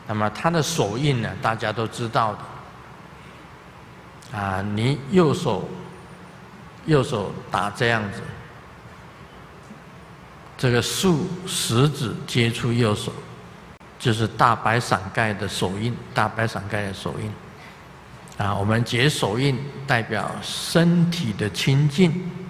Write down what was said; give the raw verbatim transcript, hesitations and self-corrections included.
那么它的手印呢，大家都知道的。啊，你右手右手打这样子，这个竖食指接触右手，就是大白伞盖的手印，大白伞盖的手印。啊，我们结手印代表身体的清净。